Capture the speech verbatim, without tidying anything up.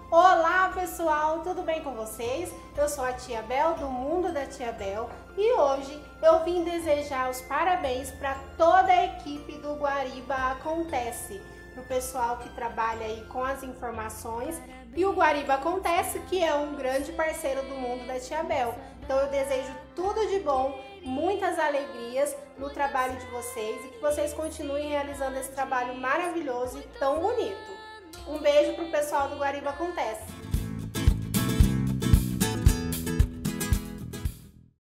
Olá pessoal, tudo bem com vocês? Eu sou a Tia Bel do Mundo da Tia Bel e hoje eu vim desejar os parabéns para toda a equipe do Guariba Acontece, para o pessoal que trabalha aí com as informações, e o Guariba Acontece, que é um grande parceiro do Mundo da Tia Bel. Então eu desejo tudo de bom, muitas alegrias no trabalho de vocês e que vocês continuem realizando esse trabalho maravilhoso e tão bonito. Um beijo pro pessoal do Guariba Acontece.